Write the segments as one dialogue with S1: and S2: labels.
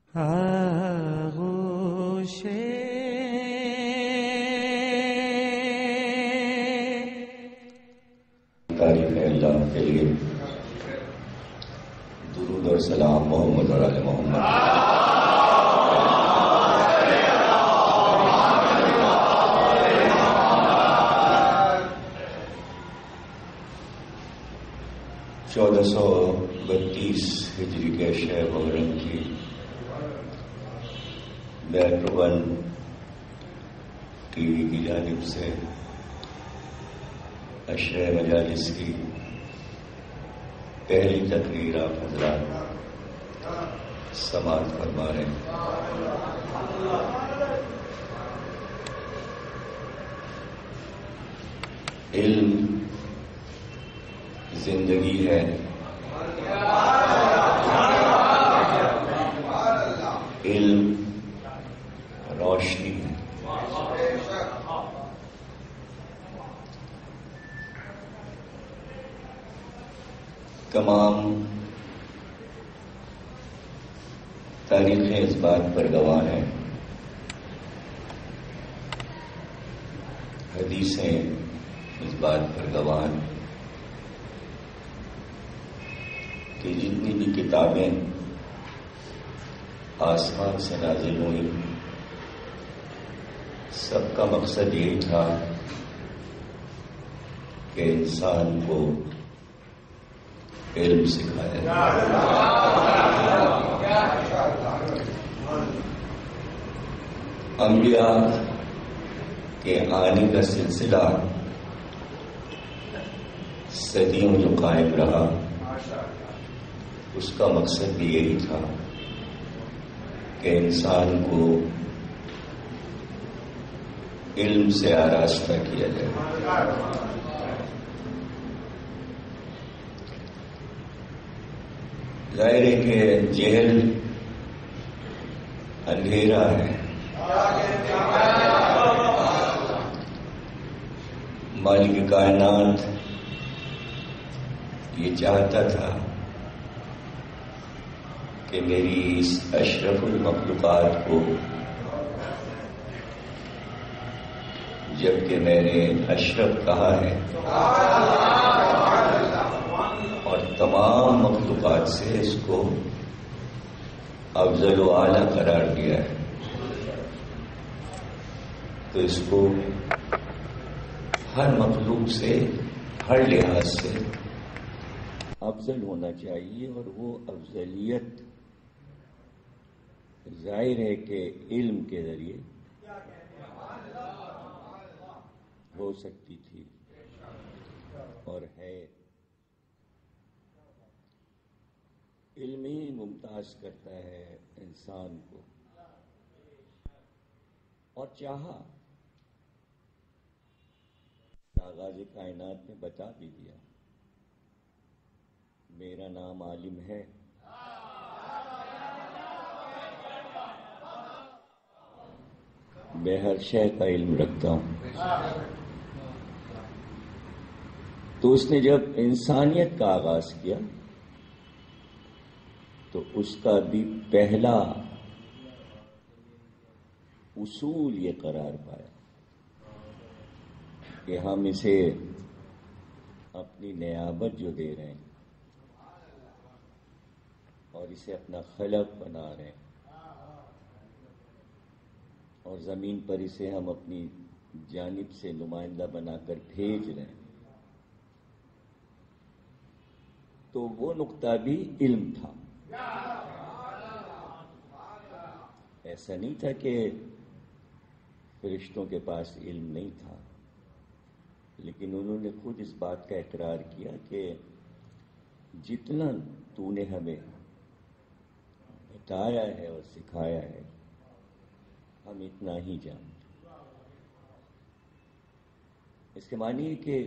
S1: آغوش
S2: تعریف ہے اللہ کے لیے درود اور سلام محمد اور آل محمد. چودہ سو 32 ہجری کے شہر محرم کی میٹرو ون ٹی وی کی جانب سے عشرہ مجالس کی پہلی تقریر آپ حضرات سماعت فرما رہے ہیں. علم زندگی ہے، علم روشنی ہے. تمام تاریخیں اس بات پر گواہ ہیں، حدیثیں اس بات پر گواہ ہیں کہ جتنی بھی کتابیں آسمان سے نازل ہوئی سب کا مقصد یہی تھا کہ انسان کو علم سکھایا. انبیاء کے آنے کا سلسلہ صدیوں جو قائم رہا اس کا مقصد بھی یہی تھا کہ انسان کو علم سے آراستہ کیا جائے. ظاہر ہے کہ جہل اندھیرا ہے. مالک کائنات یہ چاہتا تھا کہ میری اس اشرف المخلوقات کو جبکہ میں نے اشرف کہا ہے اور تمام مخلوقات سے اس کو افضل و اعلیٰ قرار دیا ہے، تو اس کو ہر مخلوق سے ہر لحاظ سے افضل ہونا چاہیے. اور وہ افضلیت ظاہر ہے کہ علم کے ذریعے ہو سکتی تھی اور ہے. علم ہی ممتاز کرتا ہے انسان کو، اور چاہا آغاز کائنات میں بتا بھی دیا میرا نام عالم ہے. میں ہر شے کا علم رکھتا ہوں. تو اس نے جب انسانیت کا آغاز کیا تو اس کا بھی پہلا اصول یہ قرار پایا کہ ہم اسے اپنی نیابت جو دے رہے ہیں اور اسے اپنا خلق بنا رہے ہیں اور زمین پر اسے ہم اپنی جانب سے نمائندہ بنا کر بھیج رہے ہیں، تو وہ نقطہ بھی علم تھا. ایسا نہیں تھا کہ فرشتوں کے پاس علم نہیں تھا، لیکن انہوں نے خود اس بات کا اقرار کیا کہ جتنا تو نے ہمیں بتایا ہے اور سکھایا ہے ہم اتنا ہی جانتے. اس کے معنی ہے کہ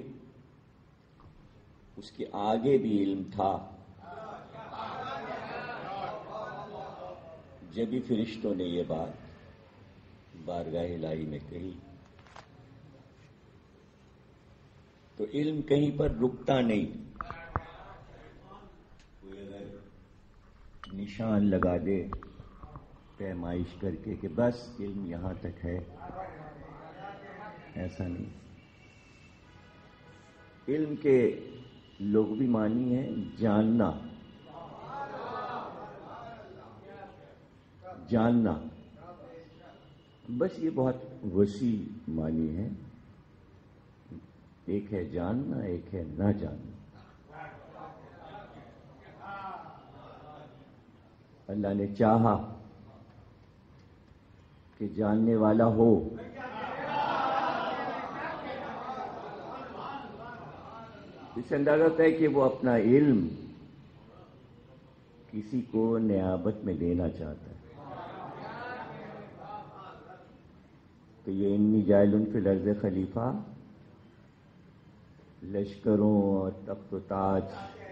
S2: اس کے آگے بھی علم تھا. جب بھی فرشتوں نے یہ بات بارگاہ الہی میں کہی تو علم کہیں پر رکتا نہیں. کوئی اگر نشان لگا دے پیمائش کر کے کہ بس علم یہاں تک ہے، ایسا نہیں. علم کے لغوی معنی ہے جاننا، جاننا، بس یہ بہت وسیع معنی ہے. ایک ہے جاننا، ایک ہے نہ جاننا. اللہ نے چاہا کہ جاننے والا ہو، اس سے اندازہ ہوتا ہے کہ وہ اپنا علم کسی کو نیابت میں دینا چاہتا ہے. تو یہ انی جاعل فی الارض خلیفہ لشکروں اور تخت و تاج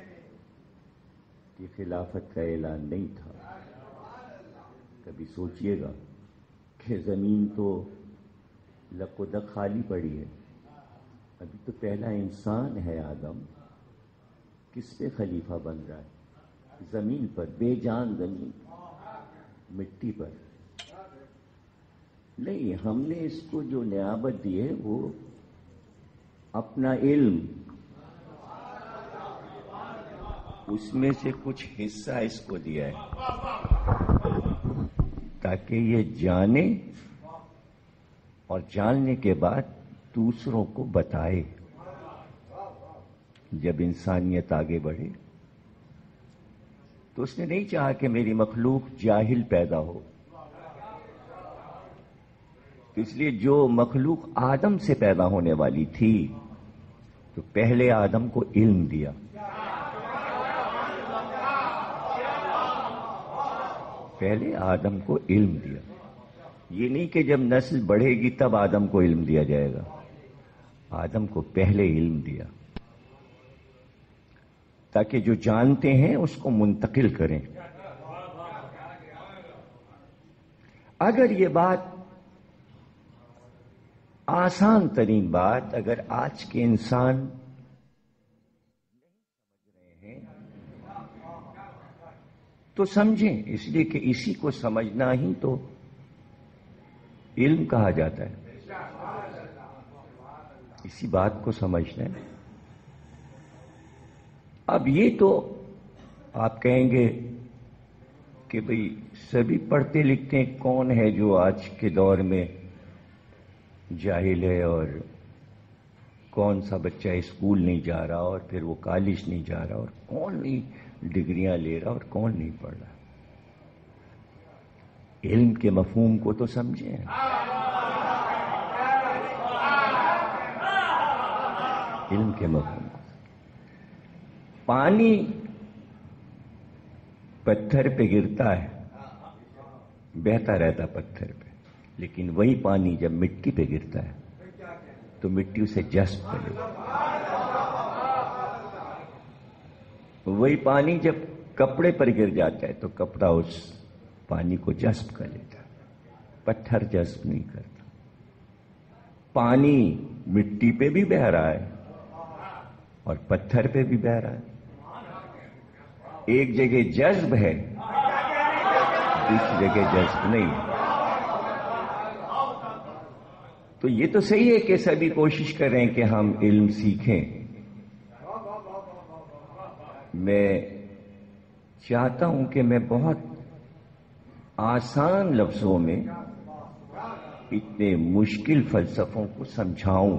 S2: کی خلافت کا اعلان نہیں تھا. کبھی سوچئے گا کہ زمین تو لق و دق خالی پڑی ہے، ابھی تو پہلا انسان ہے آدم، کس پہ خلیفہ بن رہا ہے؟ زمین پر، بے جان زمین، مٹی پر. نہیں، ہم نے اس کو جو نیابت دی ہے وہ اپنا علم، اس میں سے کچھ حصہ اس کو دیا ہے تاکہ یہ جانے اور جاننے کے بعد دوسروں کو بتائے. جب انسانیت آگے بڑھے تو اس نے نہیں چاہا کہ میری مخلوق جاہل پیدا ہو. اس لیے جو مخلوق آدم سے پیدا ہونے والی تھی تو پہلے آدم کو علم دیا. پہلے آدم کو علم دیا. یہ نہیں کہ جب نسل بڑھے گی تب آدم کو علم دیا جائے گا. آدم کو پہلے علم دیا تاکہ جو جانتے ہیں اس کو منتقل کریں. اگر یہ بات آسان ترین بات اگر آج کے انسان نہیں سمجھ رہے ہیں تو سمجھیں، اس لیے کہ اسی کو سمجھنا ہی تو علم کہا جاتا ہے. اسی بات کو سمجھنا ہے. اب یہ تو آپ کہیں گے کہ بھئی سبھی پڑھتے لکھتے ہیں، کون ہے جو آج کے دور میں جاہل ہے، اور کون سا بچہ اسکول نہیں جا رہا اور پھر وہ کالج نہیں جا رہا، اور کون نہیں ڈگریاں لے رہا اور کون نہیں پڑھ رہا. علم کے مفہوم کو تو سمجھیں. علم کے مفہوم کو. پانی پتھر پہ گرتا ہے، بہتا رہتا پتھر پہ، لیکن وہی پانی جب مٹی پہ گرتا ہے تو مٹی اسے جذب کر لیتی. وہی پانی جب کپڑے پر گر جاتا ہے تو کپڑا اس پانی کو جذب کر لیتا ہے. پتھر جذب نہیں کرتا. پانی مٹی پہ بھی بہہ رہا ہے اور پتھر پہ بھی بہہ رہا ہے. ایک جگہ جذب ہے، دوسری جگہ جذب نہیں. تو یہ تو صحیح ہے کہ سبھی کوشش کریں کہ ہم علم سیکھیں. میں چاہتا ہوں کہ میں بہت آسان لفظوں میں اتنے مشکل فلسفوں کو سمجھاؤں،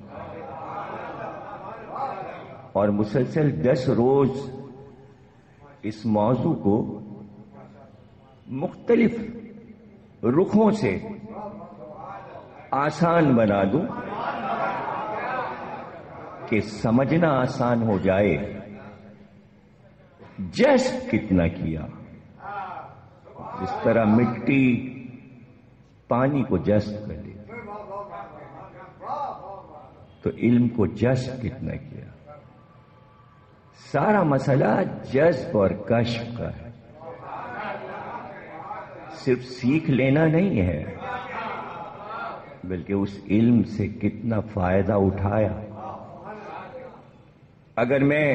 S2: اور مسلسل 10 روز اس موضوع کو مختلف رخوں سے آسان بنا دوں کہ سمجھنا آسان ہو جائے. جذب کتنا کیا، جس طرح مٹی پانی کو جذب کر لی، تو علم کو جذب کتنا کیا. سارا مسئلہ جذب اور کشف کا ہے، صرف سیکھ لینا نہیں ہے، بلکہ اس علم سے کتنا فائدہ اٹھایا. اگر میں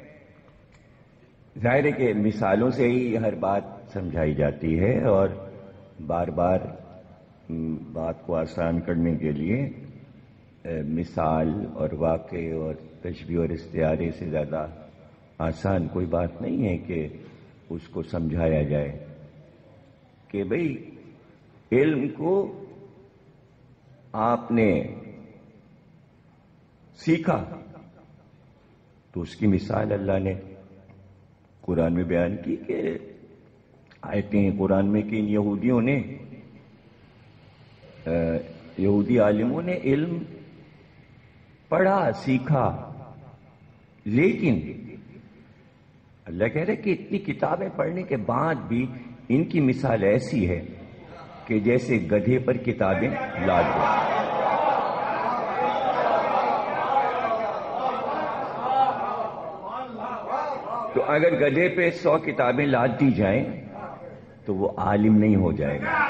S2: ظاہر ہے کہ مثالوں سے ہی ہر بات سمجھائی جاتی ہے، اور بار بار بات کو آسان کرنے کے لیے مثال اور واقعے اور تشبیہ اور استعارے سے زیادہ آسان کوئی بات نہیں ہے کہ اس کو سمجھایا جائے کہ بھئی علم کو آپ نے سیکھا تو اس کی مثال اللہ نے قرآن میں بیان کی کہ آیتیں ہیں قرآن میں کہ ان یہودیوں نے یہودی عالموں نے علم پڑھا سیکھا، لیکن اللہ کہہ رہے کہ اتنی کتابیں پڑھنے کے بعد بھی ان کی مثال ایسی ہے کہ جیسے گدھے پر کتابیں لاد دو۔ تو اگر گدھے پہ 100 کتابیں لاد دی جائیں تو وہ عالم نہیں ہو جائے گا۔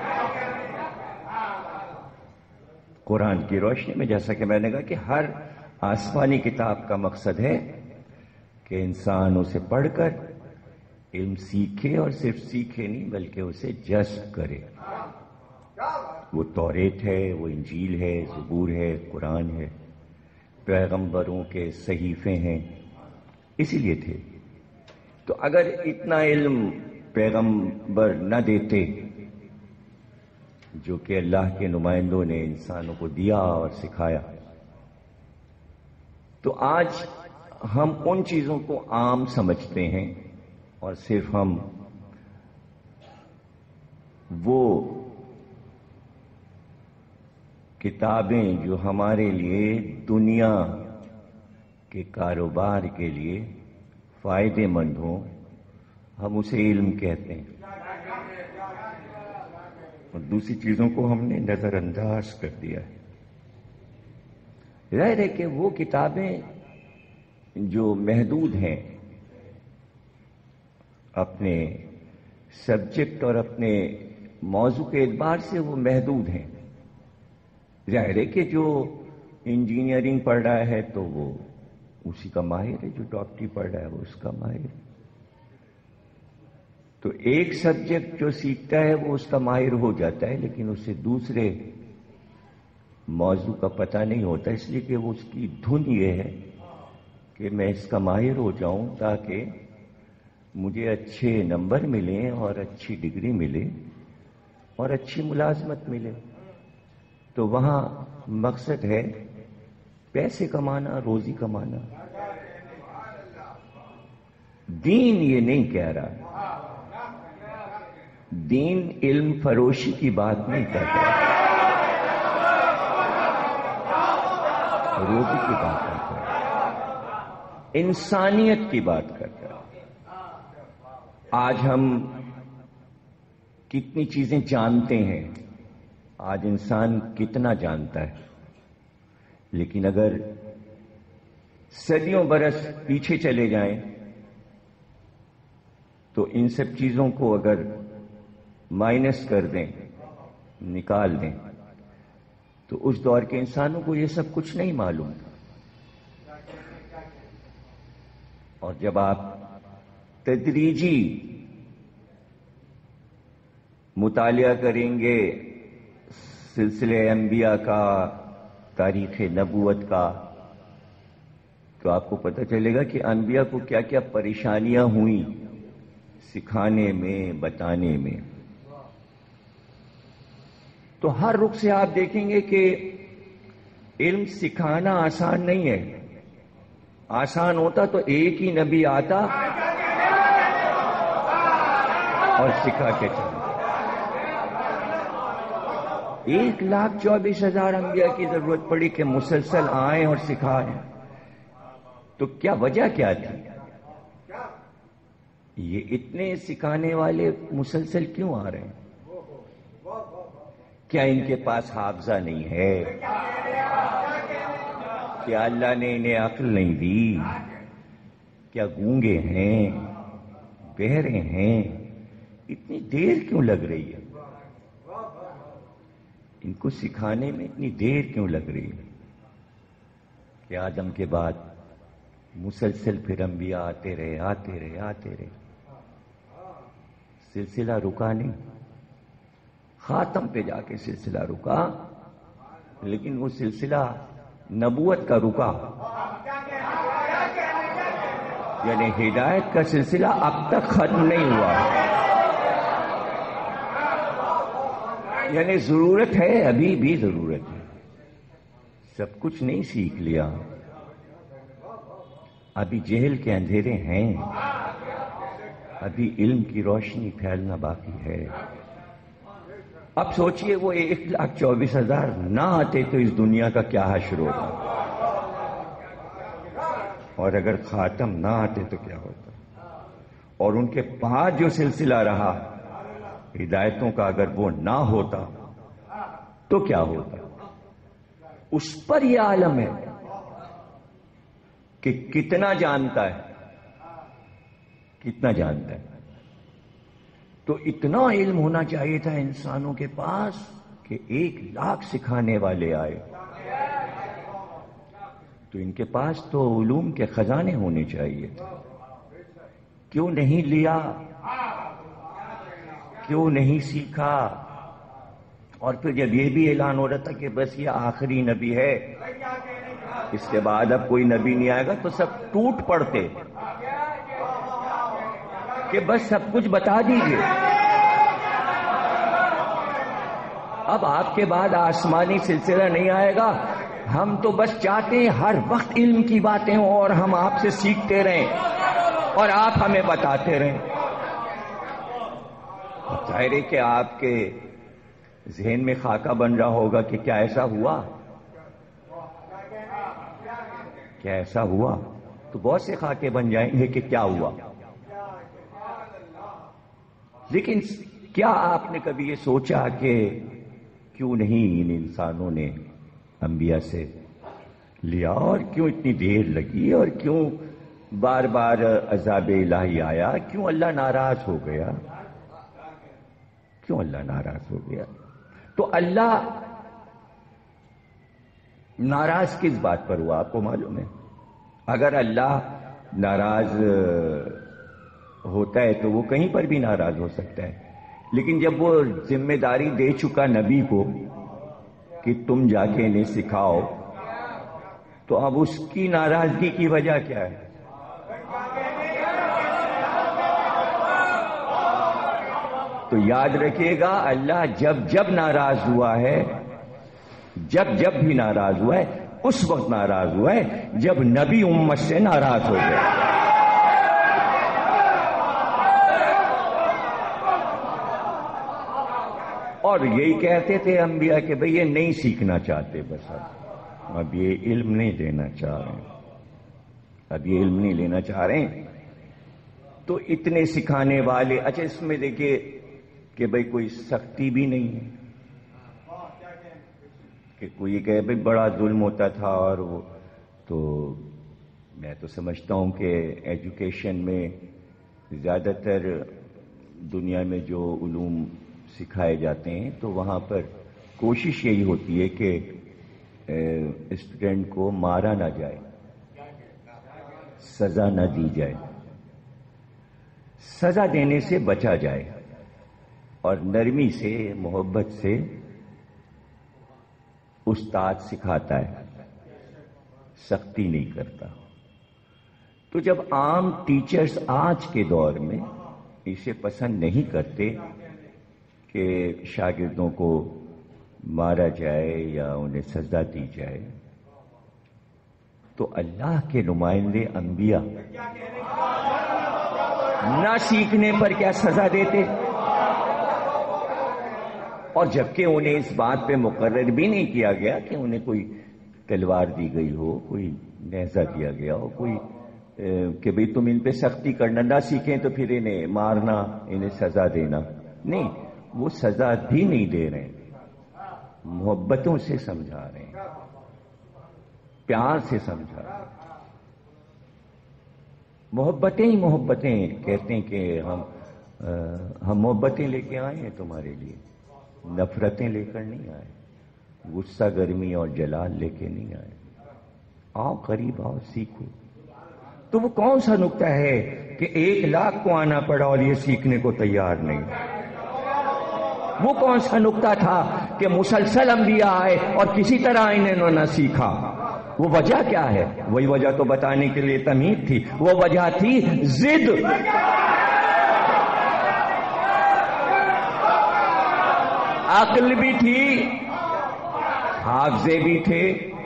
S2: قرآن کی روشنی میں جیسا کہ میں نے کہا کہ ہر آسمانی کتاب کا مقصد ہے کہ انسان اسے پڑھ کر علم سیکھے، اور صرف سیکھے نہیں بلکہ اسے جذب کرے۔ وہ توریت ہے، وہ انجیل ہے، زبور ہے، قرآن ہے، پیغمبروں کے صحیفے ہیں، اسی لیے تھے۔ تو اگر اتنا علم پیغمبر نہ دیتے جو کہ اللہ کے نمائندوں نے انسانوں کو دیا اور سکھایا، تو آج ہم ان چیزوں کو عام سمجھتے ہیں اور صرف ہم وہ کتابیں جو ہمارے لیے دنیا کے کاروبار کے لیے فائدے مند ہوں ہم اسے علم کہتے ہیں، اور دوسری چیزوں کو ہم نے نظر انداز کر دیا ہے۔ ظاہر ہے کہ وہ کتابیں جو محدود ہیں اپنے سبجیکٹ اور اپنے موضوع کے اعتبار سے، وہ محدود ہیں۔ ظاہر ہے کہ جو انجینئرنگ پڑھ رہا ہے تو وہ اسی کا ماہر ہے، جو ڈاکٹری پڑھ رہا ہے وہ اس کا ماہر ہے۔ تو ایک سبجیکٹ جو سیکھتا ہے وہ اس کا ماہر ہو جاتا ہے، لیکن اسے دوسرے موضوع کا پتہ نہیں ہوتا، اس لیے کہ وہ اس کی دھن یہ ہے کہ میں اس کا ماہر ہو جاؤں تاکہ مجھے اچھے نمبر ملیں اور اچھی ڈگری ملے اور اچھی ملازمت ملے۔ تو وہاں مقصد ہے پیسے کمانا، روزی کمانا۔ دین یہ نہیں کہہ رہا، دین علم فروشی کی بات نہیں کرتا، روزی کی بات کرتا ہے، انسانیت کی بات کرتا ہے۔ آج ہم کتنی چیزیں جانتے ہیں، آج انسان کتنا جانتا ہے، لیکن اگر صدیوں برس پیچھے چلے جائیں تو ان سب چیزوں کو اگر مائنس کر دیں، نکال دیں، تو اس دور کے انسانوں کو یہ سب کچھ نہیں معلوم تھا۔ اور جب آپ تدریجی مطالعہ کریں گے سلسلے انبیاء کا، تاریخ نبوت کا، تو آپ کو پتہ چلے گا کہ انبیاء کو کیا کیا پریشانیاں ہوئیں سکھانے میں، بتانے میں۔ تو ہر رخ سے آپ دیکھیں گے کہ علم سکھانا آسان نہیں ہے۔ آسان ہوتا تو ایک ہی نبی آتا اور سکھا کے چلتا۔ 1,24,000 انبیاء کی ضرورت پڑی کہ مسلسل آئیں اور سکھائیں، تو کیا وجہ کیا تھی؟ یہ اتنے سکھانے والے مسلسل کیوں آ رہے ہیں؟ کیا ان کے پاس حافظہ نہیں ہے؟ کیا اللہ نے انہیں عقل نہیں دی؟ کیا گونگے ہیں، بہرے ہیں؟ اتنی دیر کیوں لگ رہی ہے؟ ان کو سکھانے میں اتنی دیر کیوں لگ رہی ہے؟ کہ آدم کے بعد مسلسل پھر انبیاء آتے رہے، آتے رہے، آتے رہے، سلسلہ رکا نہیں۔ خاتم پہ جا کے سلسلہ رکا، لیکن وہ سلسلہ نبوت کا رکا، یعنی ہدایت کا سلسلہ اب تک ختم نہیں ہوا، یعنی ضرورت ہے، ابھی بھی ضرورت ہے، سب کچھ نہیں سیکھ لیا، ابھی جہل کے اندھیرے ہیں، ابھی علم کی روشنی پھیلنا باقی ہے۔ اب سوچئے وہ 1,24,000 نہ آتے تو اس دنیا کا کیا حشر ہوتا، اور اگر خاتم نہ آتے تو کیا ہوتا، اور ان کے بعد جو سلسلہ رہا ہدایتوں کا اگر وہ نہ ہوتا تو کیا ہوتا۔ اس پر یہ عالم ہے کہ کتنا جانتا ہے، کتنا جانتا ہے۔ تو اتنا علم ہونا چاہیے تھا انسانوں کے پاس کہ 1,00,000 سکھانے والے آئے، تو ان کے پاس تو علوم کے خزانے ہونے چاہیے تھے، کیوں نہیں لیا، کیوں نہیں سیکھا؟ اور پھر جب یہ بھی اعلان ہو رہا تھا کہ بس یہ آخری نبی ہے، اس کے بعد اب کوئی نبی نہیں آئے گا، تو سب ٹوٹ پڑتے کہ بس سب کچھ بتا دیجئے، اب آپ کے بعد آسمانی سلسلہ نہیں آئے گا، ہم تو بس چاہتے ہیں ہر وقت علم کی باتیں ہوں اور ہم آپ سے سیکھتے رہیں اور آپ ہمیں بتاتے رہیں۔ ظاہر ہے کہ آپ کے ذہن میں خاکہ بن رہا ہوگا کہ کیا ایسا ہوا، کیا ایسا ہوا؟ تو بہت سے خاکے بن جائیں گے کہ کیا ہوا، لیکن کیا آپ نے کبھی یہ سوچا کہ کیوں نہیں ان انسانوں نے انبیاء سے لیا، اور کیوں اتنی دیر لگی، اور کیوں بار بار عذاب الہی آیا، کیوں اللہ ناراض ہو گیا، کیوں اللہ ناراض ہو گیا؟ تو اللہ ناراض کس بات پر ہوا آپ کو معلوم ہے؟ اگر اللہ ناراض ہوتا ہے تو وہ کہیں پر بھی ناراض ہو سکتا ہے، لیکن جب وہ ذمہ داری دے چکا نبی کو کہ تم جا کے انہیں سکھاؤ، تو اب اس کی ناراضگی کی وجہ کیا ہے؟ تو یاد رکھیے گا، اللہ جب جب ناراض ہوا ہے، جب جب بھی ناراض ہوا ہے، اس وقت ناراض ہوا ہے جب نبی امت سے ناراض ہو گئے۔ اور یہی کہتے تھے انبیاء کہ بھئی یہ نہیں سیکھنا چاہتے، بس اب یہ علم نہیں لینا چاہ رہے، اب یہ علم نہیں لینا چاہ رہے ہیں، تو اتنے سکھانے والے، اچھا اس میں دیکھیے کہ بھئی کوئی سختی بھی نہیں ہے، کہ کوئی کہے بھئی بڑا ظلم ہوتا تھا، اور وہ تو میں تو سمجھتا ہوں کہ ایجوکیشن میں زیادہ تر دنیا میں جو علوم سکھائے جاتے ہیں تو وہاں پر کوشش یہی ہوتی ہے کہ اسٹوڈنٹ کو مارا نہ جائے، سزا نہ دی جائے، سزا دینے سے بچا جائے، اور نرمی سے، محبت سے استاد سکھاتا ہے، سختی نہیں کرتا۔ تو جب عام ٹیچرز آج کے دور میں اسے پسند نہیں کرتے کہ شاگردوں کو مارا جائے یا انہیں سزا دی جائے، تو اللہ کے نمائندے انبیاء نہ سیکھنے پر کیا سزا دیتے؟ اور جبکہ انہیں اس بات پہ مقرر بھی نہیں کیا گیا کہ انہیں کوئی تلوار دی گئی ہو، کوئی نیزہ دیا گیا ہو، کوئی کہ بھئی تم ان پہ سختی کرنا، نہ سیکھیں تو پھر انہیں مارنا، انہیں سزا دینا، نہیں، وہ سزا بھی نہیں دے رہے ہیں، محبتوں سے سمجھا رہے ہیں، پیار سے سمجھا رہے ہیں، محبتیں ہی محبتیں، کہتے ہیں کہ ہم محبتیں لے کے آئے ہیں تمہارے لیے، نفرتیں لے کر نہیں آئے، غصہ گرمی اور جلال لے کے نہیں آئے، آؤ قریب آؤ، سیکھو۔ تو وہ کون سا نکتہ ہے کہ 1,00,000 کو آنا پڑا اور یہ سیکھنے کو تیار نہیں، وہ کون سا نقطہ تھا کہ مسلسل انبیاء آئے اور کسی طرح انہوں نے سیکھا؟ وہ وجہ کیا ہے؟ وہی وجہ تو بتانے کے لیے تمہید تھی. وہ وجہ تھی ضد. عقل بھی تھی، حافظے بھی تھے،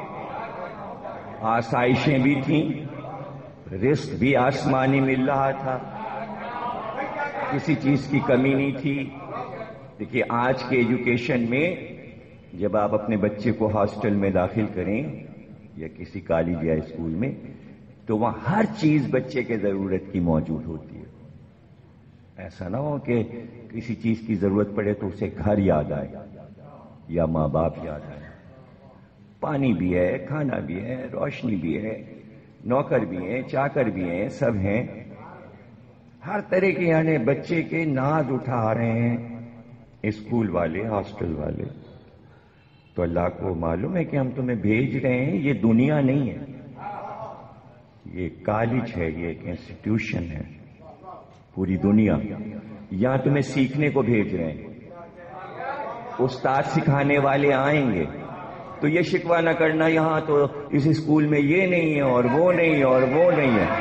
S2: آسائشیں بھی تھیں، رزق بھی آسمانی مل رہا تھا، کسی چیز کی کمی نہیں تھی. دیکھیے آج کے ایجوکیشن میں جب آپ اپنے بچے کو ہاسٹل میں داخل کریں یا کسی کالج یا اسکول میں، تو وہاں ہر چیز بچے کے ضرورت کی موجود ہوتی ہے. ایسا نہ ہو کہ کسی چیز کی ضرورت پڑے تو اسے گھر یاد آئے یا ماں باپ یاد آئے. پانی بھی ہے، کھانا بھی ہے، روشنی بھی ہے، نوکر بھی ہیں، چاکر بھی ہیں، سب ہیں. ہر طرح کے یعنی بچے کے ناز اٹھا رہے ہیں اسکول والے، ہاسٹل والے. تو اللہ کو معلوم ہے کہ ہم تمہیں بھیج رہے ہیں، یہ دنیا نہیں ہے، یہ کالج ہے، یہ ایک انسٹیٹیوشن ہے. پوری دنیا یہاں تمہیں سیکھنے کو بھیج رہے ہیں. استاد سکھانے والے آئیں گے تو یہ شکوہ نہ کرنا یہاں تو اس اسکول میں یہ نہیں ہے اور وہ نہیں ہے اور وہ نہیں ہے.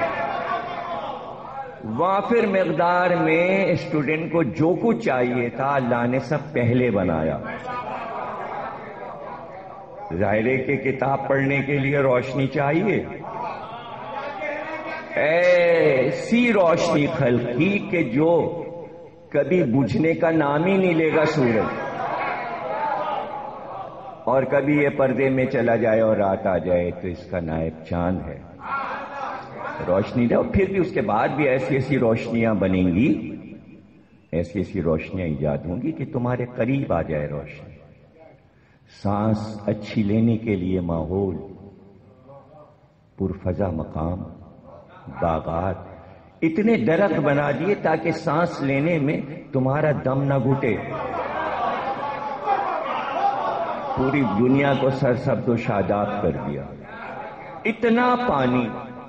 S2: وافر مقدار میں اسٹوڈنٹ کو جو کچھ چاہیے تھا اللہ نے سب پہلے بنایا. ظاہر ہے کہ کتاب پڑھنے کے لیے روشنی چاہیے، ایسی روشنی خلق کی کہ جو کبھی بجھنے کا نام ہی نہیں لے گا سورج، اور کبھی یہ پردے میں چلا جائے اور رات آ جائے تو اس کا نائب چاند ہے. روشنی دے. اور پھر بھی اس کے بعد بھی ایسی ایسی روشنیاں بنیں گی، ایسی ایسی روشنیاں ایجاد ہوں گی کہ تمہارے قریب آ جائے روشنی. سانس اچھی لینے کے لیے ماحول، پرفضا مقام، باغات، اتنے درخت بنا دیے تاکہ سانس لینے میں تمہارا دم نہ گھٹے. پوری دنیا کو سرسبز و شاداب کر دیا. اتنا پانی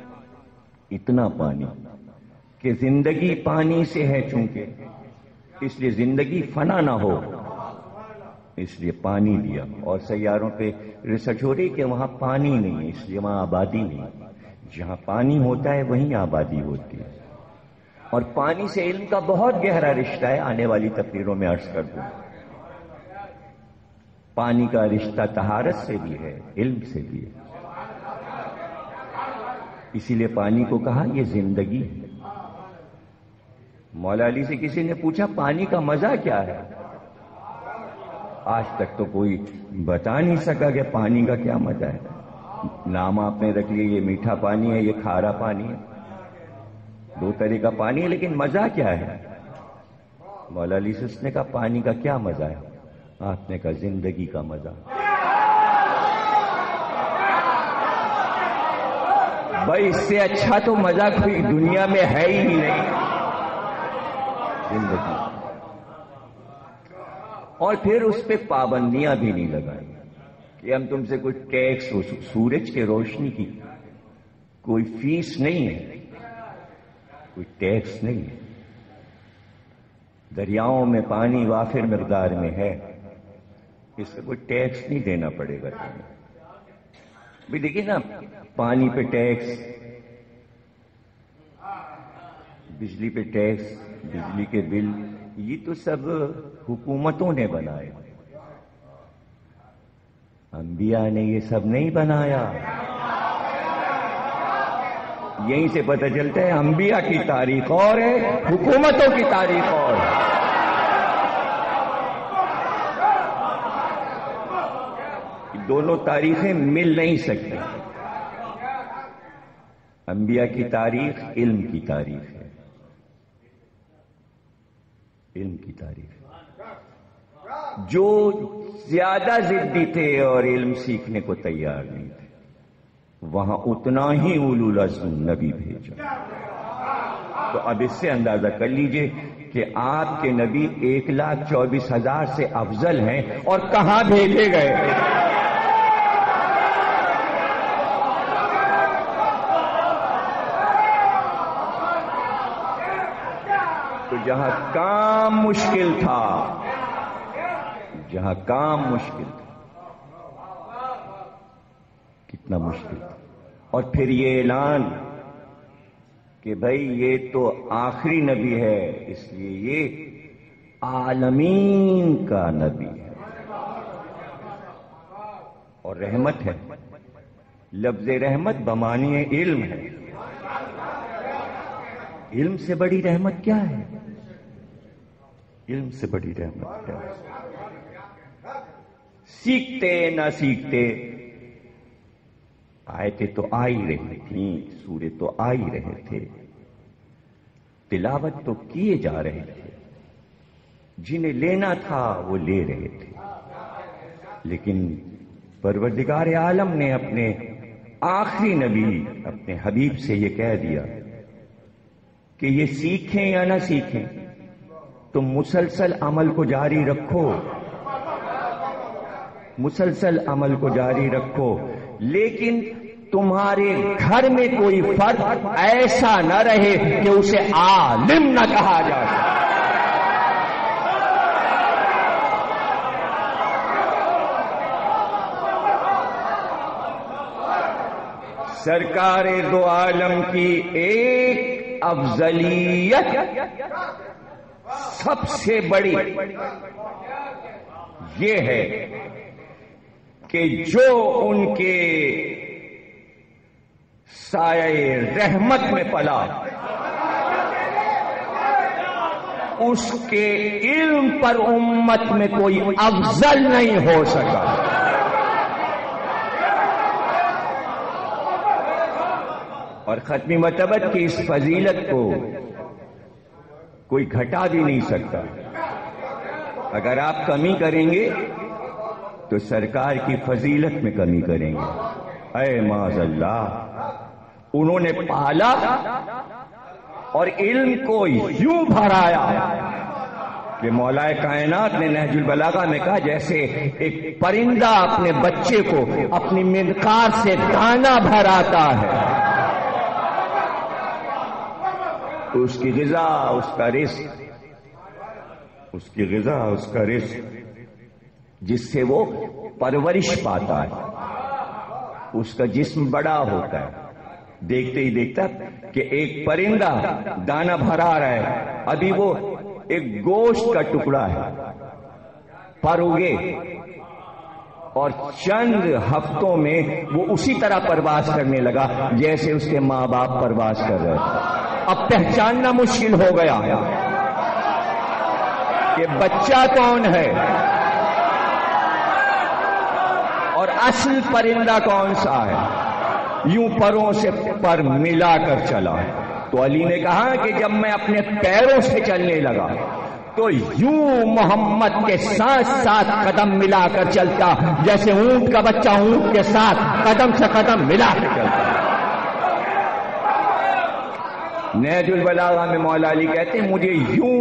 S2: کہ زندگی پانی سے ہے، چونکہ اس لیے زندگی فنا نہ ہو اس لیے پانی دیا. اور سیاروں پہ ریسرچ ہو رہی کہ وہاں پانی نہیں ہے، اس لیے وہاں آبادی نہیں. جہاں پانی ہوتا ہے وہیں آبادی ہوتی ہے. اور پانی سے علم کا بہت گہرا رشتہ ہے، آنے والی تقریروں میں عرض کر دوں. پانی کا رشتہ طہارت سے بھی ہے، علم سے بھی ہے. اسی لیے پانی کو کہا یہ زندگی ہے. مولا علی سے کسی نے پوچھا پانی کا مزہ کیا ہے؟ آج تک تو کوئی بتا نہیں سکا کہ پانی کا کیا مزہ ہے. نام آپ نے رکھ لیا، یہ میٹھا پانی ہے، یہ کھارا پانی ہے، دو طرح کا پانی ہے، لیکن مزہ کیا ہے؟ مولا علی سے اس نے کہا پانی کا کیا مزہ ہے؟ آپ نے کہا زندگی کا مزہ. بھائی اس سے اچھا تو مزہ کوئی دنیا میں ہے ہی نہیں. زندگی. اور پھر اس پہ پابندیاں بھی نہیں لگائی کہ ہم تم سے کوئی ٹیکس، سورج کے روشنی کی کوئی فیس نہیں ہے، کوئی ٹیکس نہیں ہے. دریاؤں میں پانی وافر مقدار میں ہے، اس سے کوئی ٹیکس نہیں دینا پڑے گا تمہیں. بھی دیکھیے نا، پانی پہ ٹیکس، بجلی پہ ٹیکس، بجلی کے بل، یہ تو سب حکومتوں نے بنائے. انبیاء نے یہ سب نہیں بنایا. یہیں سے پتہ چلتا ہے انبیاء کی تاریخ اور ہے، حکومتوں کی تاریخ اور ہے. دونوں تاریخیں مل نہیں سکتی. انبیاء کی تاریخ علم کی تاریخ ہے، علم کی تاریخ. جو زیادہ ضدی تھے اور علم سیکھنے کو تیار نہیں تھے، وہاں اتنا ہی اولو العزم نبی بھیجا. تو اب اس سے اندازہ کر لیجئے کہ آپ کے نبی 1,24,000 سے افضل ہیں اور کہاں بھیجے گئے. تو جہاں کام مشکل تھا، جہاں کام مشکل تھا، کتنا مشکل تھا، اور پھر یہ اعلان کہ بھائی یہ تو آخری نبی ہے، اس لیے یہ عالمین کا نبی ہے اور رحمت ہے۔ لفظ رحمت بمعنی علم ہے۔ علم سے بڑی رحمت کیا ہے؟ علم سے بڑی رحمت کیا ہے؟ سیکھتے نہ سیکھتے آیتیں تو آ ہی رہی تھیں، سورے تو آ ہی رہے تھے، تلاوت تو کیے جا رہے تھے، جنہیں لینا تھا وہ لے رہے تھے، لیکن پروردگار عالم نے اپنے آخری نبی اپنے حبیب سے یہ کہہ دیا کہ یہ سیکھیں یا نہ سیکھیں، تم مسلسل عمل کو جاری رکھو، مسلسل عمل کو جاری رکھو، لیکن تمہارے گھر میں کوئی فرد ایسا نہ رہے کہ اسے عالم نہ کہا جا سکے۔ سرکار دو عالم کی ایک افضلیت سب سے بڑی یہ ہے کہ جو ان کے سایہ رحمت میں پلا، اس کے علم پر امت میں کوئی افضل نہیں ہو سکا۔ اور ختم مرتبت کی اس فضیلت کو کوئی گھٹا بھی نہیں سکتا۔ اگر آپ کمی کریں گے تو سرکار کی فضیلت میں کمی کریں گے۔ اے معاذ اللہ، انہوں نے پالا اور علم کو یوں بھرایا کہ مولا کائنات نے نہج البلاغہ میں کہا جیسے ایک پرندہ اپنے بچے کو اپنی منقار سے دانہ بھراتا ہے، اس کی غذا، اس کا رزق، اس کی غذا، اس کا رزق جس سے وہ پرورش پاتا ہے، اس کا جسم بڑا ہوتا ہے، دیکھتے ہی دیکھتا کہ ایک پرندہ دانہ بھرا رہا ہے، ابھی وہ ایک گوشت کا ٹکڑا ہے، پر اگے اور چند ہفتوں میں وہ اسی طرح پرواز کرنے لگا جیسے اس کے ماں باپ پرواز کر رہے تھے۔ اب پہچاننا مشکل ہو گیا کہ بچہ کون ہے اور اصل پرندہ کون سا ہے، یوں پروں سے پر ملا کر چلا۔ تو علی نے کہا کہ جب میں اپنے پیروں سے چلنے لگا تو یوں محمد کے ساتھ ساتھ قدم ملا کر چلتا جیسے اونٹ کا بچہ اونٹ کے ساتھ قدم سے قدم ملا کر چلتا۔ نہج البلاغہ میں مولا علی کہتے ہیں مجھے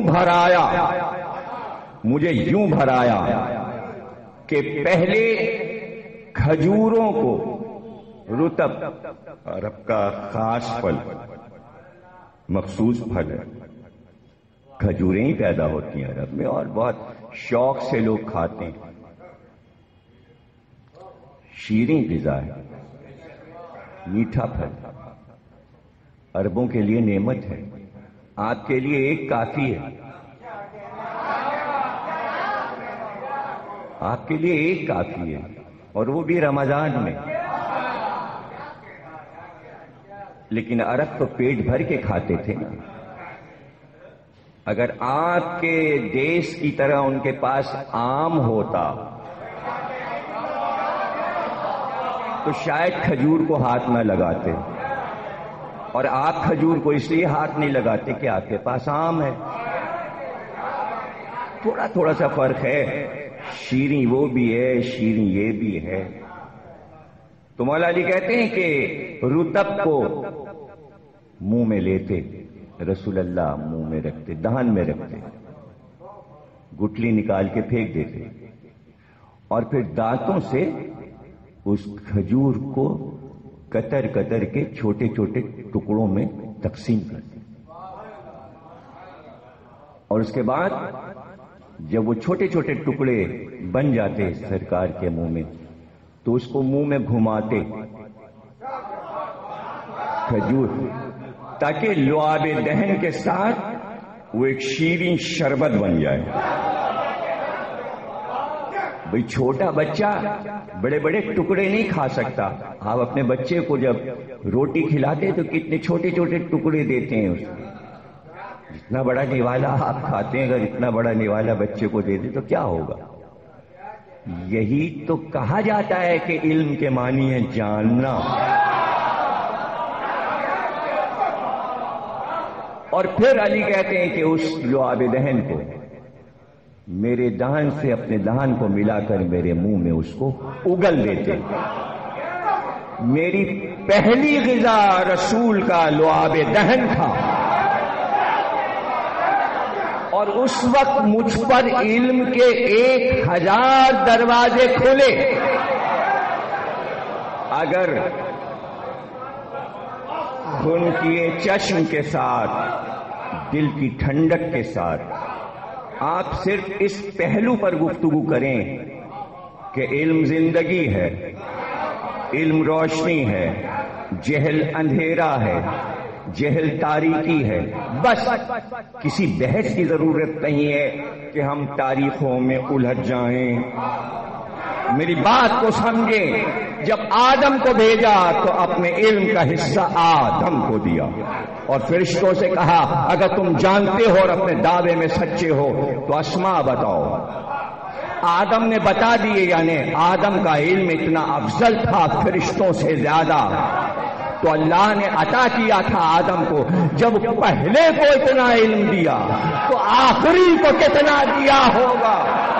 S2: یوں بھرایا کہ پہلے کھجوروں کو، رطب عرب کا خاص پھل، مخصوص پھل ہے، کھجوریں ہی پیدا ہوتی ہیں عرب میں اور بہت شوق سے لوگ کھاتے ہیں، شیریں غذا ہے، میٹھا پھل عربوں کے لیے نعمت ہے، آپ کے لیے ایک کافی ہے، آپ کے لیے ایک کافی ہے، اور وہ بھی رمضان میں۔ لیکن عرب تو پیٹ بھر کے کھاتے تھے نا۔ اگر آپ کے دیش کی طرح ان کے پاس آم ہوتا تو شاید کھجور کو ہاتھ نہ لگاتے، اور آپ کھجور کو اس لیے ہاتھ نہیں لگاتے کہ آپ کے پاس آم ہے۔ تھوڑا سا فرق ہے، شیریں وہ بھی ہے، شیریں یہ بھی ہے۔ تو مولا علی کہتے ہیں کہ رطب کو منہ میں لیتے، رسول اللہ منہ میں رکھتے، دہن میں رکھتے، گٹلی نکال کے پھینک دیتے، اور پھر دانتوں سے اس کھجور کو قطر قطر کے چھوٹے چھوٹے ٹکڑوں میں تقسیم کرتے، اور اس کے بعد جب وہ چھوٹے چھوٹے ٹکڑے بن جاتے سرکار کے منہ میں تو اس کو منہ میں گھماتے کھجور، تاکہ لعاب دہن کے ساتھ وہ ایک شیریں شربت بن جائے۔ بھئی چھوٹا بچہ بڑے بڑے ٹکڑے نہیں کھا سکتا۔ آپ اپنے بچے کو جب روٹی کھلاتے تو کتنے چھوٹے چھوٹے ٹکڑے دیتے ہیں اس کو۔ اتنا بڑا نوالا آپ کھاتے ہیں، اگر اتنا بڑا نوالا بچے کو دے دیں تو کیا ہوگا؟ یہی تو کہا جاتا ہے کہ علم کے معنی ہے جاننا۔ اور پھر علی کہتے ہیں کہ اس لعاب دہن کو میرے دہن سے اپنے دہن کو ملا کر میرے منہ میں اس کو اگل دیتے۔ میری پہلی غذا رسول کا لعاب دہن تھا، اور اس وقت مجھ پر علم کے 1000 دروازے کھلے۔ اگر خون کیے چشم کے ساتھ، دل کی ٹھنڈک کے ساتھ آپ صرف اس پہلو پر گفتگو کریں کہ علم زندگی ہے، علم روشنی ہے، جہل اندھیرا ہے، جہل تاریکی ہے، بس کسی بحث کی ضرورت نہیں ہے کہ ہم تاریخوں میں الجھ جائیں۔ میری بات کو سمجھیں، جب آدم کو بھیجا تو اپنے علم کا حصہ آدم کو دیا، اور فرشتوں سے کہا اگر تم جانتے ہو اور اپنے دعوے میں سچے ہو تو اسماء بتاؤ۔ آدم نے بتا دیے، یعنی آدم کا علم اتنا افضل تھا فرشتوں سے زیادہ، تو اللہ نے عطا کیا تھا آدم کو۔ جب پہلے کو اتنا علم دیا تو آخری کو کتنا دیا ہوگا؟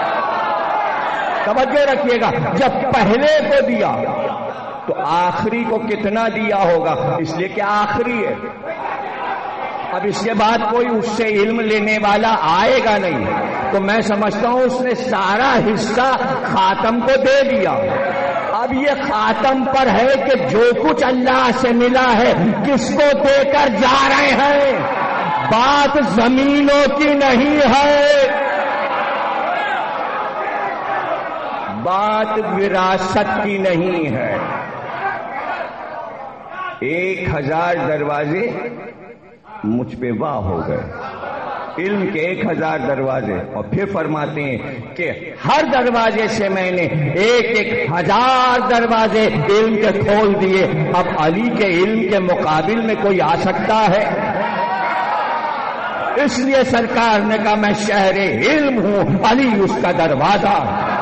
S2: توجہ رکھیے گا، جب پہلے کو دیا تو آخری کو کتنا دیا ہوگا؟ اس لیے کہ آخری ہے۔ اب اس کے بعد کوئی اس سے علم لینے والا آئے گا نہیں، تو میں سمجھتا ہوں اس نے سارا حصہ خاتم کو دے دیا۔ اب یہ خاتم پر ہے کہ جو کچھ اللہ سے ملا ہے کس کو دے کر جا رہے ہیں۔ بات زمینوں کی نہیں ہے، بات وراثت کی نہیں ہے۔ 1000 دروازے مجھ پہ واہ ہو گئے، علم کے 1000 دروازے، اور پھر فرماتے ہیں کہ ہر دروازے سے میں نے 1000 دروازے علم کے کھول دیے۔ اب علی کے علم کے مقابل میں کوئی آ سکتا ہے؟ اس لیے سرکار نے کہا میں شہر علم ہوں، علی اس کا دروازہ۔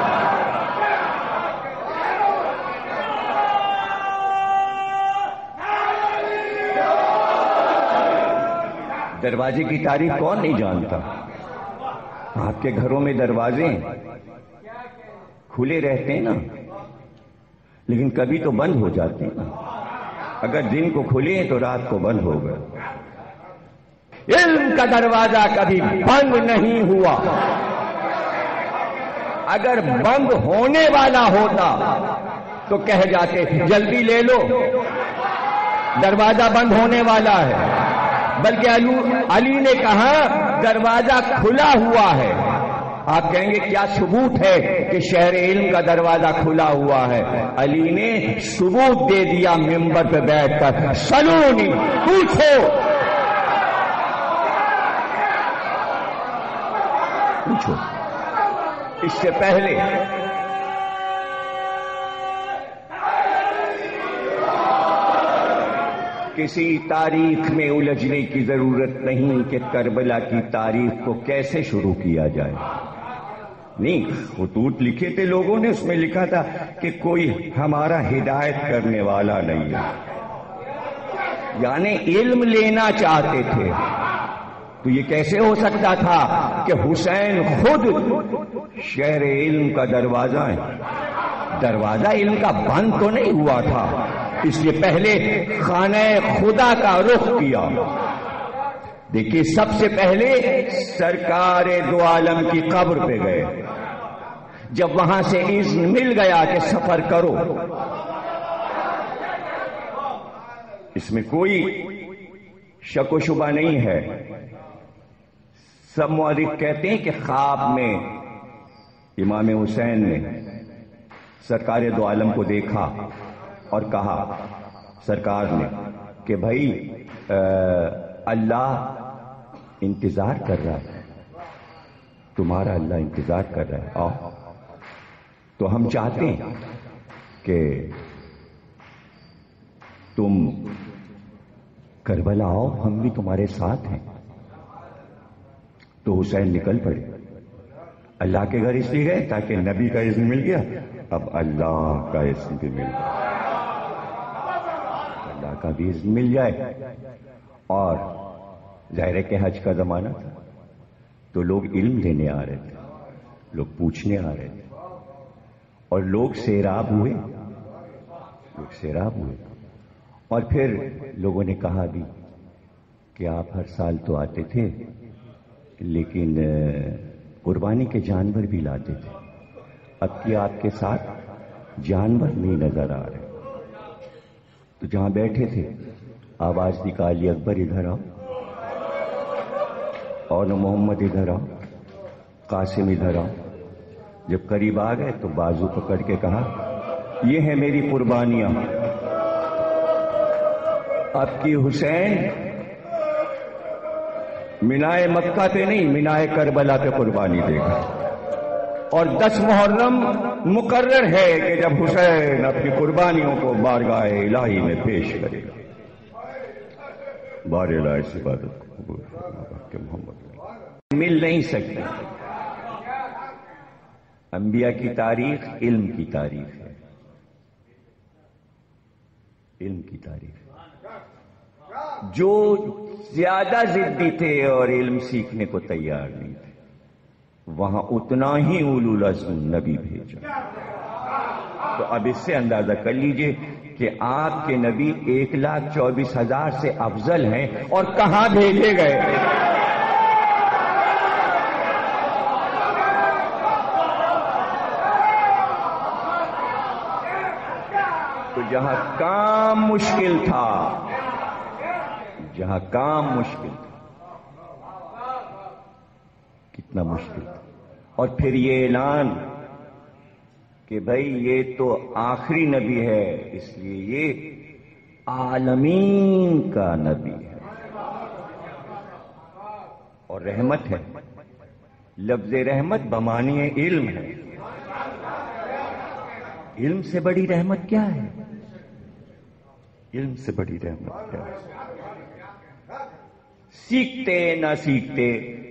S2: دروازے کی تاریخ کون نہیں جانتا؟ آپ کے گھروں میں دروازے کھلے رہتے ہیں نا، لیکن کبھی تو بند ہو جاتے ہیں نا۔ اگر دن کو کھلے ہیں تو رات کو بند ہو گئے۔ علم کا دروازہ کبھی بند نہیں ہوا۔ اگر بند ہونے والا ہوتا تو کہہ جاتے جلدی لے لو، دروازہ بند ہونے والا ہے۔ بلکہ علی نے کہا دروازہ کھلا ہوا ہے۔ آپ کہیں گے کیا ثبوت ہے کہ شہر علم کا دروازہ کھلا ہوا ہے؟ علی نے ثبوت دے دیا ممبر پہ بیٹھ کر، سلونی، پوچھو پوچھو۔ اس سے پہلے کسی تاریخ میں الجھنے کی ضرورت نہیں کہ کربلا کی تاریخ کو کیسے شروع کیا جائے۔ نہیں، خطوط لکھے تھے لوگوں نے، اس میں لکھا تھا کہ کوئی ہمارا ہدایت کرنے والا نہیں ہے، یعنی علم لینا چاہتے تھے۔ تو یہ کیسے ہو سکتا تھا کہ حسین خود شہر علم کا دروازہ ہے؟ دروازہ علم کا بند تو نہیں ہوا تھا، اس لیے پہلے خانہ خدا کا رخ کیا۔ دیکھیے سب سے پہلے سرکار دو عالم کی قبر پہ گئے۔ جب وہاں سے اذن مل گیا کہ سفر کرو، اس میں کوئی شک و شبہ نہیں ہے، سب مورخ کہتے ہیں کہ خواب میں امام حسین نے سرکار دو عالم کو دیکھا اور کہا سرکار نے کہ بھائی اللہ انتظار کر رہا ہے، تمہارا اللہ انتظار کر رہا ہے، آؤ۔ تو ہم چاہتے ہیں کہ تم کربلا آؤ، ہم بھی تمہارے ساتھ ہیں۔ تو حسین نکل پڑے، اللہ کے گھر اس لیے گئے تاکہ نبی کا اذن مل گیا، اب اللہ کا اذن بھی مل گیا، اللہ کا بھی اذن مل جائے۔ اور ظاہر ہے کہ حج کا زمانہ تھا تو لوگ علم لینے آ رہے تھے، لوگ پوچھنے آ رہے تھے، اور لوگ سیراب ہوئے، اور پھر لوگوں نے کہا بھی کہ آپ ہر سال تو آتے تھے لیکن قربانی کے جانور بھی لاتے تھے، اب کہ آپ کے ساتھ جانور نہیں نظر آ رہے۔ تو جہاں بیٹھے تھے آواز نکالی، اکبر ادھر آؤ، اور محمد ادھر آؤ، قاسم ادھر آؤ۔ جب قریب آ گئے تو بازو پکڑ کے کہا یہ ہے میری قربانیاں، اب کی حسین مینائے مکہ پہ نہیں، مینائے کربلا پہ قربانی دے گا، اور 10 محرم مقرر ہے کہ جب حسین اپنی قربانیوں کو بارگاہ الہی میں پیش کرے گا۔ بار الہی سے عبادت قبول فرما کہ محمد مل نہیں سکتے۔ انبیاء کی تاریخ علم کی تاریخ ہے، علم کی تاریخ ہے۔ جو زیادہ ضدی تھے اور علم سیکھنے کو تیار نہیں تھے، وہاں اتنا ہی اولو العزم نبی بھیجا۔ تو اب اس سے اندازہ کر لیجئے کہ آپ کے نبی 1,24,000 سے افضل ہیں، اور کہاں بھیجے گئے؟ تو جہاں کام مشکل تھا، کتنا مشکل تھا، اور پھر یہ اعلان کہ بھائی یہ تو آخری نبی ہے، اس لیے یہ عالمین کا نبی ہے اور رحمت ہے۔ لفظ رحمت بمعنی علم ہے، علم سے بڑی رحمت کیا ہے؟ علم سے بڑی رحمت کیا ہے؟ سیکھتے نہ سیکھتے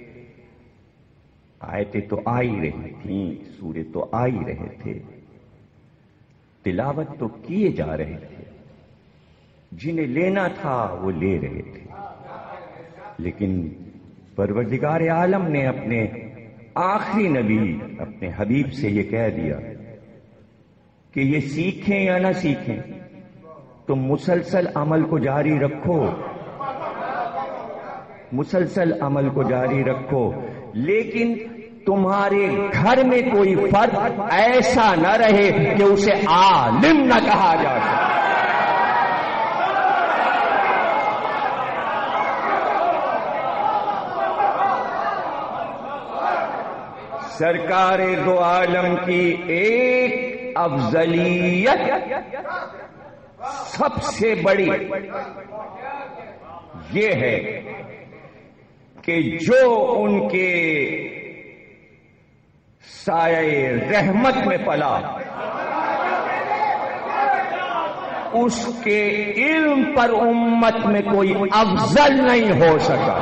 S2: آیتیں تو آ ہی رہی تھیں، سورے تو آ ہی رہے تھے، تلاوت تو کیے جا رہے تھے، جنہیں لینا تھا وہ لے رہے تھے، لیکن پروردگار عالم نے اپنے آخری نبی اپنے حبیب سے یہ کہہ دیا کہ یہ سیکھیں یا نہ سیکھیں، تم مسلسل عمل کو جاری رکھو، مسلسل عمل کو جاری رکھو، لیکن تمہارے گھر میں کوئی فرد ایسا نہ رہے کہ اسے عالم نہ کہا جا سکے۔ سرکار دو عالم کی ایک افضلیت سب سے بڑی یہ ہے کہ جو ان کے سایہ رحمت میں پلا، اس کے علم پر امت میں کوئی افضل نہیں ہو سکا۔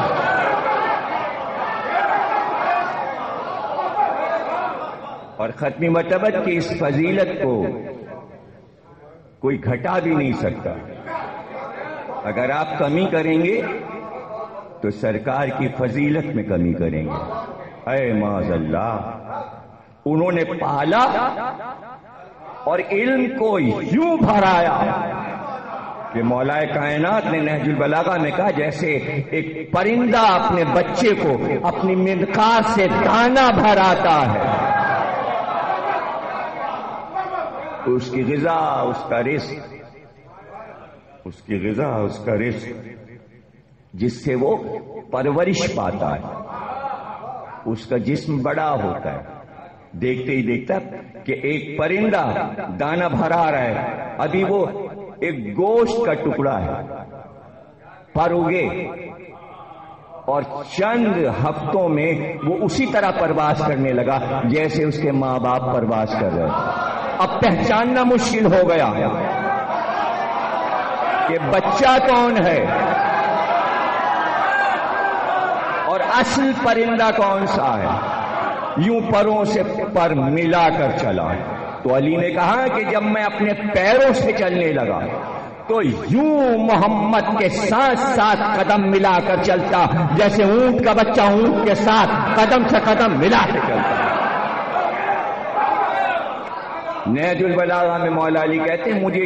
S2: اور ختمی مرتبت کی اس فضیلت کو کوئی گھٹا بھی نہیں سکتا۔ اگر آپ کمی کریں گے تو سرکار کی فضیلت میں کمی کریں گے۔ اے معاذ اللہ، انہوں نے پالا اور علم کو یوں بھرایا کہ مولا کائنات نے نہج البلاغہ میں کہا جیسے ایک پرندہ اپنے بچے کو اپنی منقار سے دانہ بھراتا ہے، اس کی غذا، اس کا رزق، اس کی غذا، اس کا رزق جس سے وہ پرورش پاتا ہے، اس کا جسم بڑا ہوتا ہے، دیکھتے ہی دیکھتا کہ ایک پرندہ دانہ بھرا رہا ہے، ابھی وہ ایک گوشت کا ٹکڑا ہے، پر اگے اور چند ہفتوں میں وہ اسی طرح پرواز کرنے لگا جیسے اس کے ماں باپ پرواز کر رہے۔ اب پہچاننا مشکل ہو گیا کہ بچہ کون ہے اور اصل پرندہ کون سا ہے، یوں پروں سے پر ملا کر چلا۔ تو علی نے کہا کہ جب میں اپنے پیروں سے چلنے لگا تو یوں محمد کے ساتھ ساتھ قدم ملا کر چلتا جیسے اونٹ کا بچہ اونٹ کے ساتھ قدم سے قدم ملا کے چلتا۔ نہج البلاغہ میں مولا علی کہتے ہیں مجھے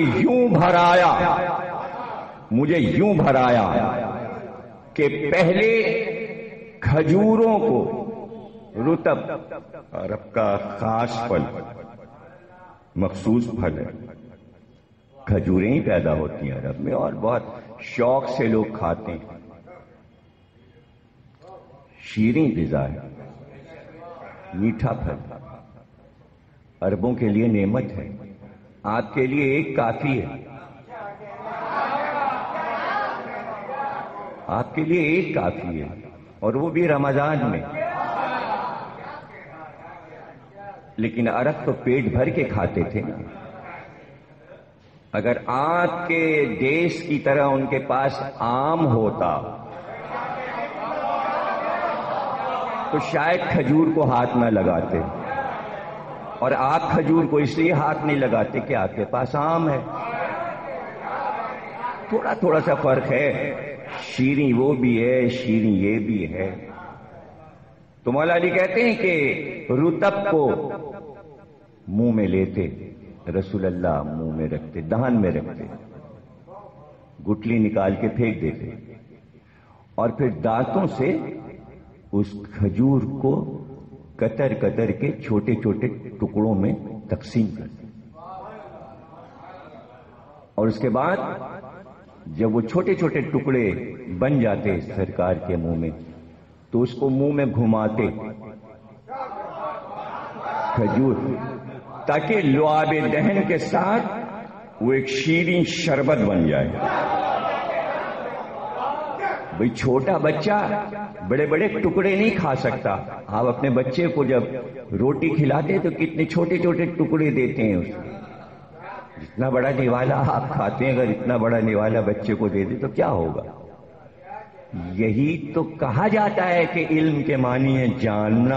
S2: یوں بھرایا کہ پہلے کھجوروں کو، رطب عرب کا خاص پھل، مخصوص پھل ہے، کھجوریں ہی پیدا ہوتی ہیں عرب میں اور بہت شوق سے لوگ کھاتے ہیں، شیریں غذا ہے، میٹھا پھل، عربوں کے لیے نعمت ہے، آپ کے لیے ایک کافی ہے، آپ کے لیے ایک کافی ہے، اور وہ بھی رمضان میں۔ لیکن عرب تو پیٹ بھر کے کھاتے تھے نا۔ اگر آپ کے دیش کی طرح ان کے پاس آم ہوتا تو شاید کھجور کو ہاتھ نہ لگاتے، اور آپ کھجور کو اس لیے ہاتھ نہیں لگاتے کہ آپ کے پاس آم ہے۔ تھوڑا سا فرق ہے، شیریں وہ بھی ہے، شیریں یہ بھی ہے۔ تو مولا علی کہتے ہیں کہ رطب کو منہ میں لیتے رسول اللہ، منہ میں رکھتے، دہن میں رکھتے، گٹلی نکال کے پھینک دیتے، اور پھر دانتوں سے اس کھجور کو کتر کتر کے چھوٹے چھوٹے ٹکڑوں میں تقسیم کرتے، اور اس کے بعد جب وہ چھوٹے چھوٹے ٹکڑے بن جاتے سرکار کے منہ میں تو اس کو منہ میں گھماتے کھجور، تاکہ لعاب دہن کے ساتھ وہ ایک شیریں شربت بن جائے۔ بھئی چھوٹا بچہ بڑے بڑے ٹکڑے نہیں کھا سکتا، آپ اپنے بچے کو جب روٹی کھلاتے تو کتنے چھوٹے چھوٹے ٹکڑے دیتے ہیں اس کو۔ جتنا بڑا نوالا آپ کھاتے ہیں اگر اتنا بڑا نوالا بچے کو دے دے تو کیا ہوگا؟ یہی تو کہا جاتا ہے کہ علم کے معنی ہے جاننا۔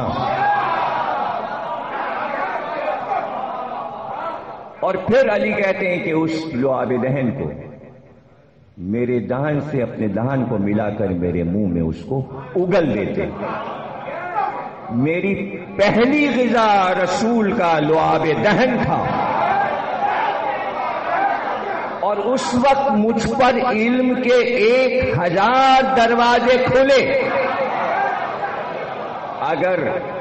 S2: اور پھر علی کہتے ہیں کہ اس لعاب دہن کو میرے دہن سے اپنے دہن کو ملا کر میرے منہ میں اس کو اگل دیتے۔ میری پہلی غذا رسول کا لعاب دہن تھا، اور اس وقت مجھ پر علم کے 1000 دروازے کھلے۔ اگر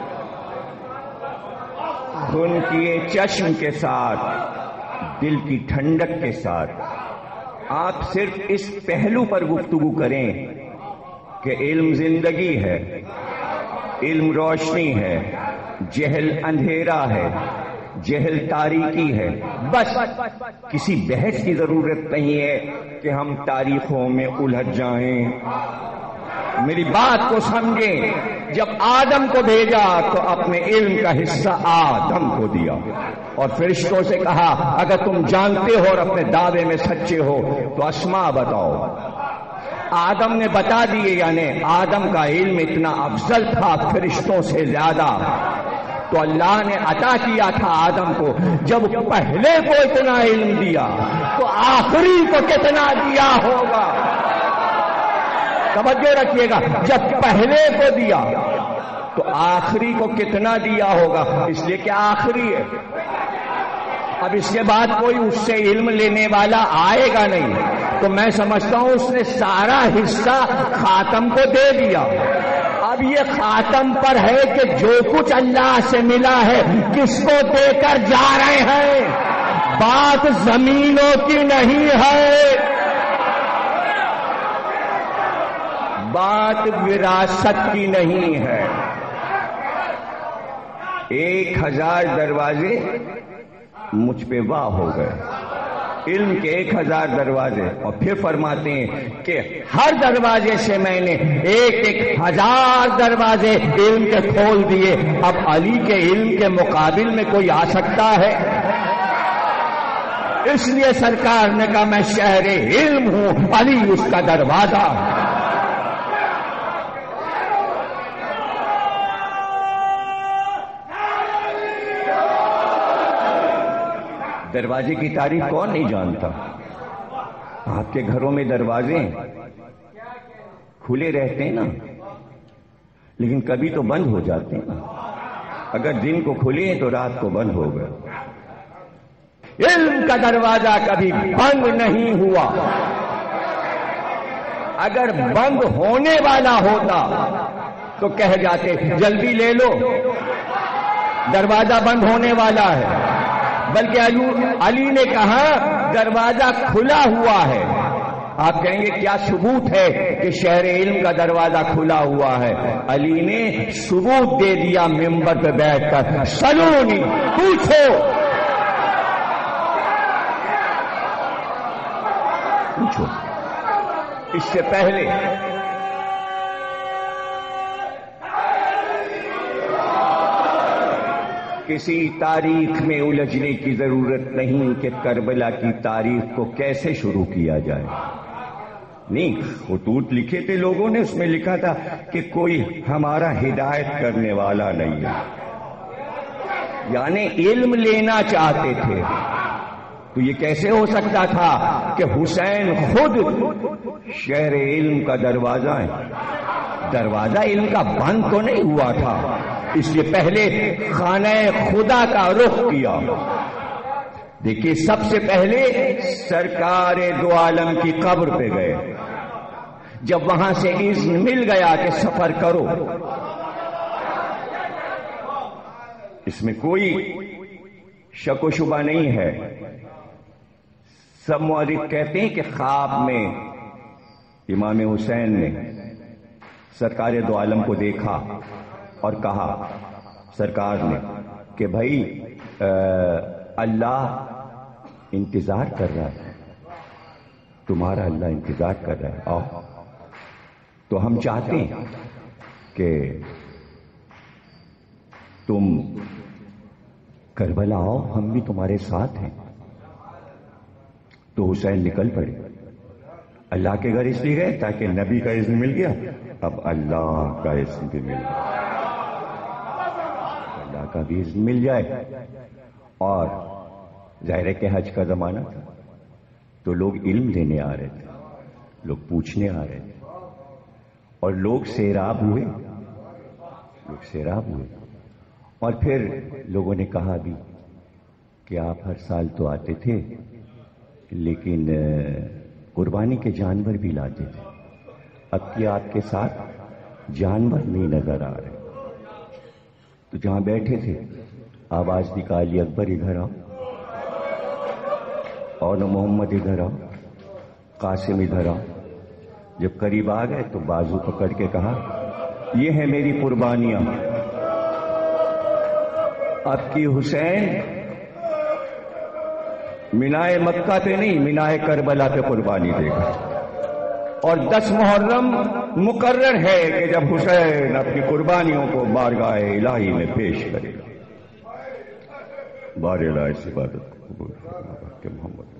S2: خون کیے چشم کے ساتھ، دل کی ٹھنڈک کے ساتھ آپ صرف اس پہلو پر گفتگو کریں کہ علم زندگی ہے، علم روشنی ہے، جہل اندھیرا ہے، جہل تاریکی ہے، بس کسی بحث کی ضرورت نہیں ہے کہ ہم تاریخوں میں الجھ جائیں۔ میری بات کو سمجھیں، جب آدم کو بھیجا تو اپنے علم کا حصہ آدم کو دیا، اور فرشتوں سے کہا اگر تم جانتے ہو اور اپنے دعوے میں سچے ہو تو اسماء بتاؤ۔ آدم نے بتا دیے، یعنی آدم کا علم اتنا افضل تھا فرشتوں سے زیادہ، تو اللہ نے عطا کیا تھا آدم کو۔ جب پہلے کو اتنا علم دیا تو آخری کو کتنا دیا ہوگا؟ توجہ رکھیے گا، جب پہلے کو دیا تو آخری کو کتنا دیا ہوگا، اس لیے کہ آخری ہے۔ اب اس کے بعد کوئی اس سے علم لینے والا آئے گا نہیں، تو میں سمجھتا ہوں اس نے سارا حصہ خاتم کو دے دیا۔ اب یہ خاتم پر ہے کہ جو کچھ اللہ سے ملا ہے کس کو دے کر جا رہے ہیں، بات زمینوں کی نہیں ہے، بات وراثت کی نہیں ہے،
S1: 1000 دروازے مجھ پہ واہ ہو گئے، علم کے 1000 دروازے، اور پھر فرماتے ہیں کہ ہر دروازے سے میں نے 1000 دروازے علم کے کھول دیے۔ اب علی کے علم کے مقابل میں کوئی آ سکتا ہے؟ اس لیے سرکار نے کہا میں شہر علم ہوں، علی اس کا دروازہ۔ دروازے کی تعریف کون نہیں جانتا؟ آپ کے گھروں میں دروازے کھلے رہتے ہیں نا، لیکن کبھی تو بند ہو جاتے ہیں نا۔ اگر دن کو کھلے ہیں تو رات کو بند ہو گئے۔ علم کا دروازہ کبھی بند نہیں ہوا۔ اگر بند ہونے والا ہوتا تو کہہ جاتے جلدی لے لو، دروازہ بند ہونے والا ہے، بلکہ علی نے کہا دروازہ کھلا ہوا ہے۔ آپ کہیں گے کیا ثبوت ہے کہ شہر علم کا دروازہ کھلا ہوا ہے؟ علی نے ثبوت دے دیا ممبر پہ بیٹھ کر، سلونی، پوچھو پوچھو۔ اس سے پہلے کسی تاریخ میں الجھنے کی ضرورت نہیں کہ کربلا کی تاریخ کو کیسے شروع کیا جائے۔ نہیں، خطوط لکھے تھے لوگوں نے، اس میں لکھا تھا کہ کوئی ہمارا ہدایت کرنے والا نہیں ہے، یعنی علم لینا چاہتے تھے۔ تو یہ کیسے ہو سکتا تھا کہ حسین خود شہر علم کا دروازہ ہے؟ دروازہ علم کا بند تو نہیں ہوا تھا، اس لیے پہلے خانہ خدا کا رخ کیا۔ دیکھیے سب سے پہلے سرکار دو عالم کی قبر پہ گئے۔ جب وہاں سے اذن مل گیا کہ سفر کرو، اس میں کوئی شک و شبہ نہیں ہے۔ سب مورخ کہتے ہیں کہ خواب میں امام حسین نے سرکار دو عالم کو دیکھا اور کہا سرکار نے کہ بھائی اللہ انتظار کر رہا ہے، تمہارا اللہ انتظار کر رہا ہے، آؤ۔ تو ہم چاہتے ہیں کہ تم کربلا آؤ، ہم بھی تمہارے ساتھ ہیں۔ تو حسین نکل پڑے، اللہ کے گھر اس لیے گئے تاکہ نبی کا اذن مل گیا، اب اللہ کا اذن بھی مل گیا، اللہ کا بھی اذن مل جائے۔ اور ظاہر ہے کہ حج کا زمانہ تھا تو لوگ علم لینے آ رہے تھے، لوگ پوچھنے آ رہے تھے، اور لوگ سیراب ہوئے، اور پھر لوگوں نے کہا بھی کہ آپ ہر سال تو آتے تھے لیکن قربانی کے جانور بھی لاتے تھے، اب کی آپ کے ساتھ جانور نہیں نظر آ رہے۔ تو جہاں بیٹھے تھے آواز نکالی، اکبر ادھر آؤ، اور محمد ادھر آؤ، قاسم ادھر آؤ۔ جب قریب آ گئے تو بازو پکڑ کے کہا یہ ہے میری قربانیاں۔ اب کی حسین مینائے مکہ پہ نہیں، مینائے کربلا پہ قربانی دے گا، اور 10 محرم مقرر ہے کہ جب حسین اپنی قربانیوں کو بارگاہ الہی میں پیش کرے گا۔ بار الہی سے عبادت قبول فرما کہ محمد